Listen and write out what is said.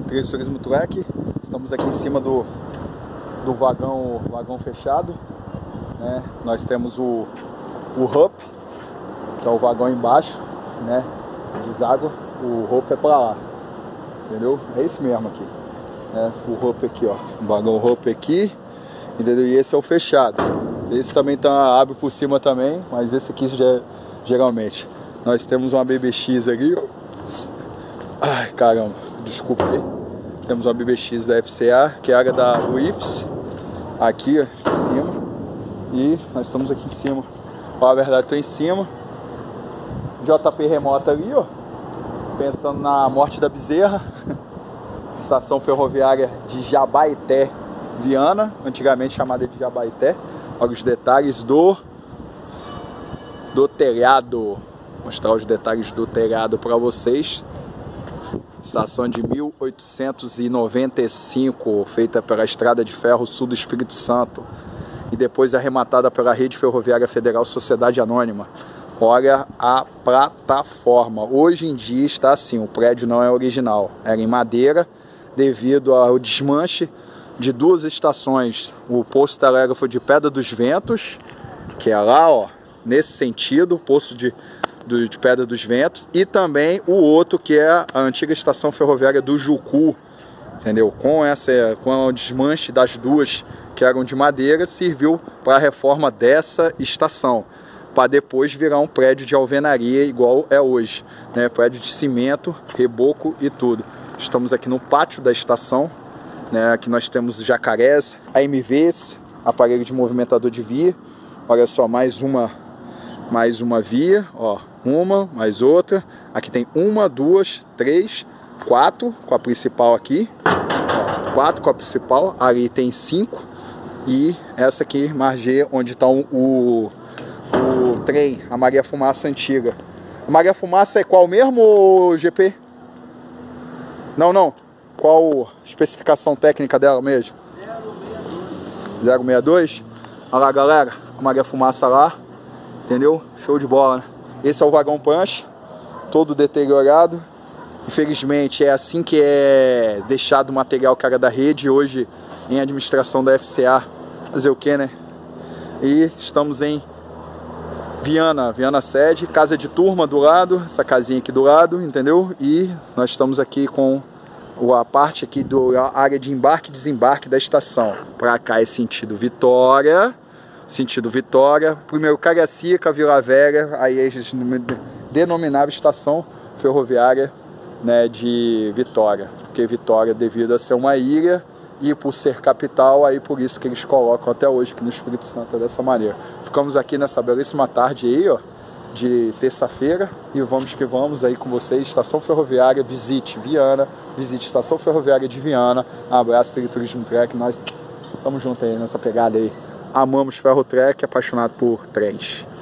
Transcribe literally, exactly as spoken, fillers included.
três Turismo Trek. Estamos aqui em cima do, do vagão, vagão fechado, né? Nós temos o, o Hup, que é o vagão embaixo, né? Deságua. O Hup é pra lá, entendeu? É esse mesmo aqui, né? O Hup aqui, ó. O vagão Hup aqui, entendeu? E esse é o fechado. Esse também tá, abre por cima também, mas esse aqui já é, geralmente. Nós temos uma B B X aqui. Ai, caramba, desculpa aí. Temos uma B B X da F C A, que é a área da U I F S, aqui, ó, aqui em cima. E nós estamos aqui em cima. Ó, a verdade, estou em cima. J P remota ali, ó. Pensando na morte da bezerra. Estação ferroviária de Jabaeté, Viana, antigamente chamada de Jabaeté. Olha os detalhes do do telhado. Vou mostrar os detalhes do telhado para vocês. Estação de mil oitocentos e noventa e cinco, feita pela Estrada de Ferro Sul do Espírito Santo e depois arrematada pela Rede Ferroviária Federal Sociedade Anônima. Olha a plataforma. Hoje em dia está assim, o prédio não é original, era em madeira devido ao desmanche de duas estações, o posto telégrafo de Pedra dos Ventos, que é lá, ó, nesse sentido, o posto de, de, de Pedra dos Ventos, e também o outro que é a antiga estação ferroviária do Jucu, entendeu? Com, essa, com o desmanche das duas que eram de madeira, serviu para a reforma dessa estação, para depois virar um prédio de alvenaria igual é hoje, né? Prédio de cimento, reboco e tudo. Estamos aqui no pátio da estação, né? Aqui nós temos jacarés, A M Vs, aparelho de movimentador de via. Olha só, mais uma, mais uma via, ó, uma, mais outra. Aqui tem uma, duas, três, quatro com a principal aqui, ó, quatro com a principal. Ali tem cinco e essa aqui margeia onde está o, o, o trem, a Maria Fumaça antiga. A Maria Fumaça é qual mesmo, G P? Não, não. Qual a especificação técnica dela mesmo? zero sessenta e dois. Olha lá, galera. A Maria Fumaça lá. Entendeu? Show de bola, né? Esse é o vagão prancha. Todo deteriorado. Infelizmente é assim que é deixado o material que era da rede. Hoje em administração da F C A. Fazer o que, né? E estamos em Viana. Viana sede. Casa de turma do lado. Essa casinha aqui do lado. Entendeu? E nós estamos aqui com a parte aqui da área de embarque e desembarque da estação. Para cá é sentido Vitória, sentido Vitória, primeiro Cariacica, Vila Velha, aí eles denominavam estação ferroviária, né, de Vitória, porque Vitória devido a ser uma ilha e por ser capital, aí por isso que eles colocam até hoje aqui no Espírito Santo dessa maneira. Ficamos aqui nessa belíssima tarde aí, ó, de terça-feira, e vamos que vamos aí com vocês. Estação ferroviária, visite Viana, visite Estação Ferroviária de Viana. Um abraço, Turismo Trek, nós estamos juntos aí nessa pegada aí. Amamos Ferro Trek, apaixonado por trens.